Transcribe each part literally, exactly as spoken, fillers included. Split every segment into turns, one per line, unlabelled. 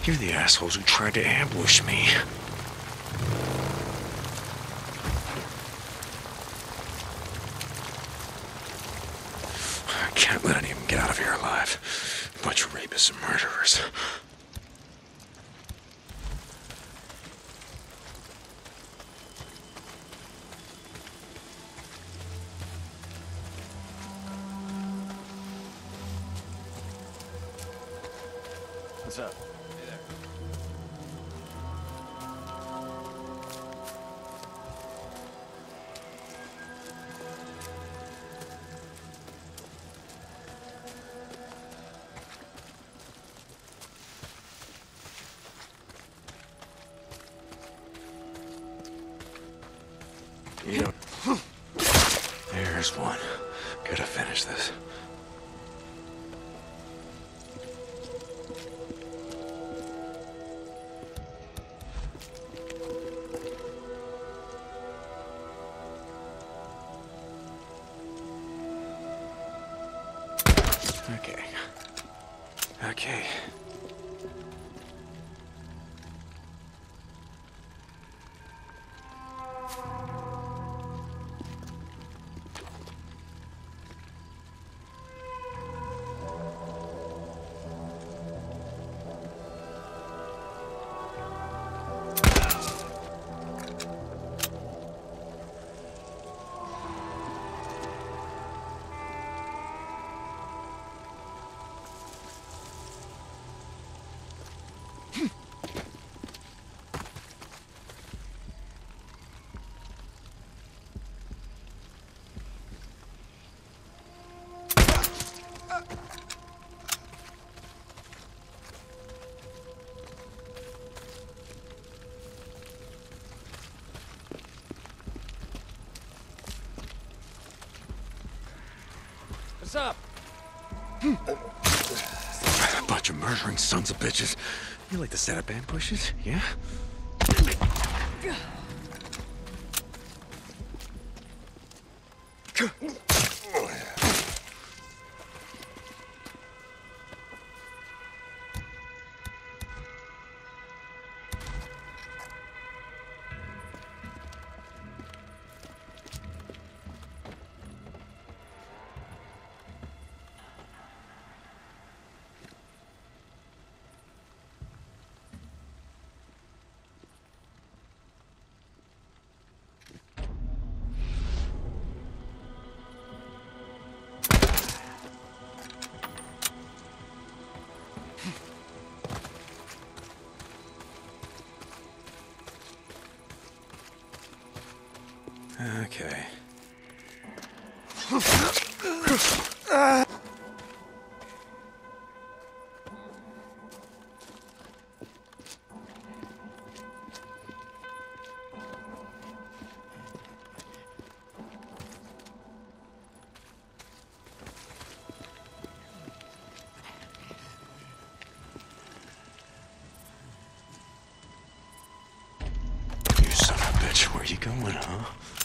You're the assholes who tried to ambush me. I can't let any of them get out of here alive. A bunch of rapists and murderers.
What's up? Hey there.
You don't... There's one. Gotta finish this. Okay. Okay.
What's up?
A bunch of murdering sons of bitches. You like to set up ambushes, yeah? Okay. You son of a bitch, where you going, huh?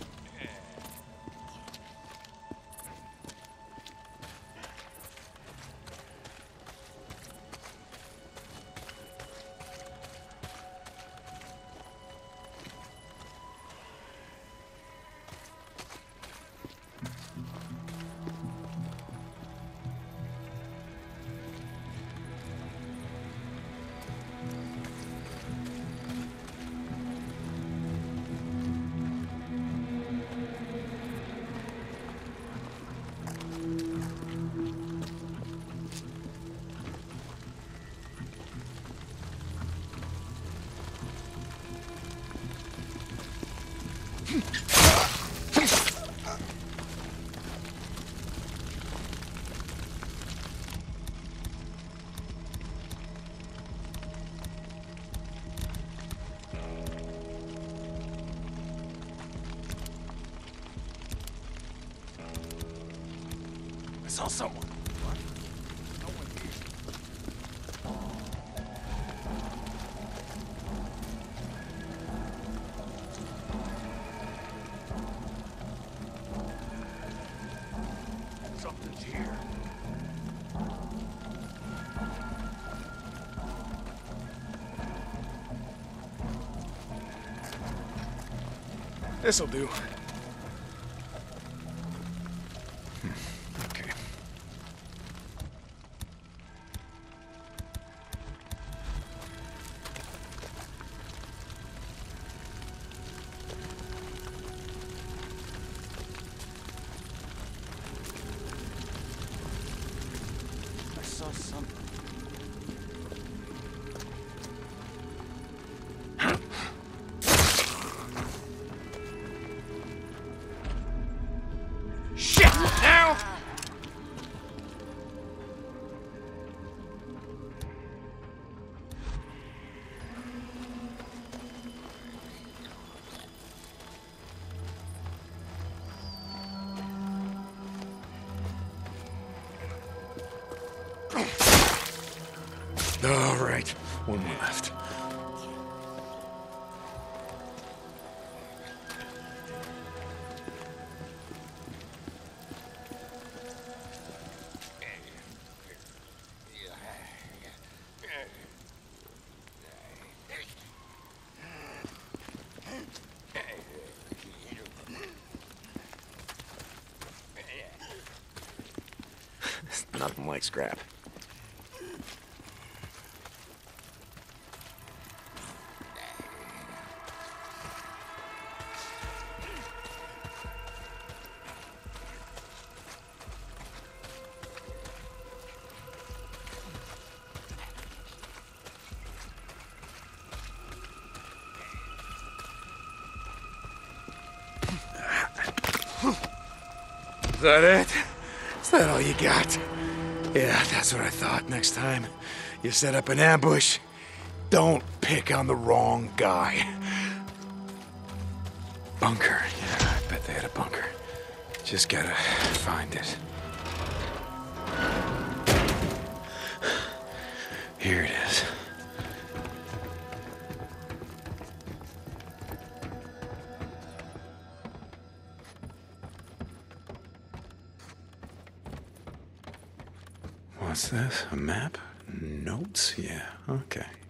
I saw someone. What? No one here. Something's here. This'll do.
Okay.
I saw something. Shit! Now!
All right, one more left. Nothing like scrap. Is that it? Is that all you got? Yeah, that's what I thought. Next time you set up an ambush, don't pick on the wrong guy. Bunker. Yeah, I bet they had a bunker. Just gotta find it. Here it is. What's this? A map? Notes? Yeah, okay.